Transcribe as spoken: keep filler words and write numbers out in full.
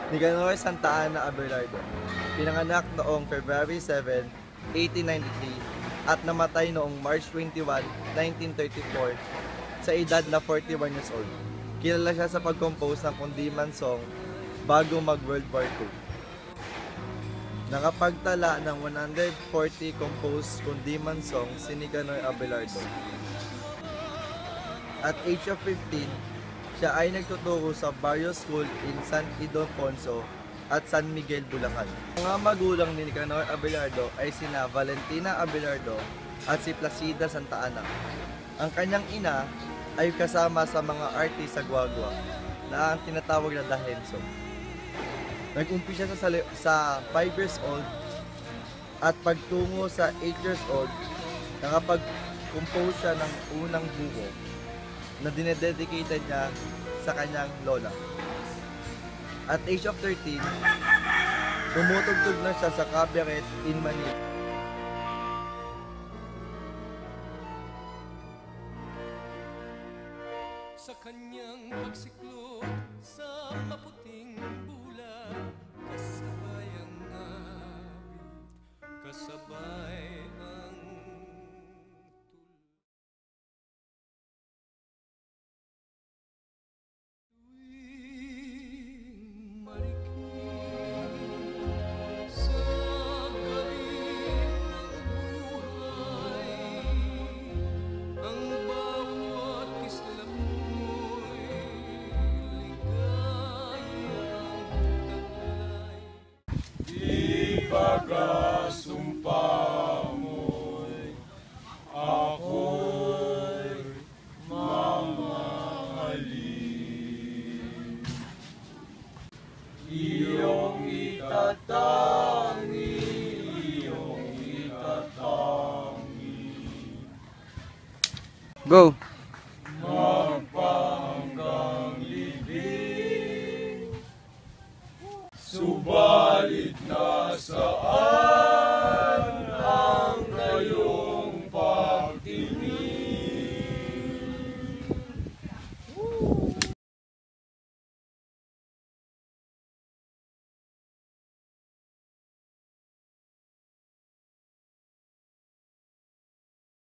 Nicanor Santa Ana Abelardo, pinanganak noong February seventh, eighteen ninety-three at namatay noong March twenty-first, nineteen thirty-four sa edad na forty-one years old. Kilala siya sa pag-compose ng kundiman song bago mag-World War two. Nakapagtala ng one hundred forty composed kundiman songs si Nicanor Abelardo. At age of fifteen, siya ay nagtuturo sa Barrio School in San Ildefonso at San Miguel, Bulacan. Ang mga magulang ni Nicanor Abelardo ay sina Valentina Abelardo at si Placida Santa Ana. Ang kanyang ina ay kasama sa mga artist sa Guagua na ang tinatawag na Dahenso. Nag-umpisa siya sa, sa five years old at pagtungo sa eight years old, nakapag-compose siya ng unang buko na dinededicated niya sa kanyang lola. At age of thirteen, tumutugtog na siya sa cabaret in Manila. Sa kanyang pagsiklod sa maputing bulan, kasabay ang awit, kasabay ang tuwing marikina sa gabi ng buhay, ang bawat kislap mo'y ligayang taglay. Ipagkasumpa mo'y ako'y mamahalin. Iyong itatangi, iyong itatangi. Go! Magpahanggang libing, subalit nasa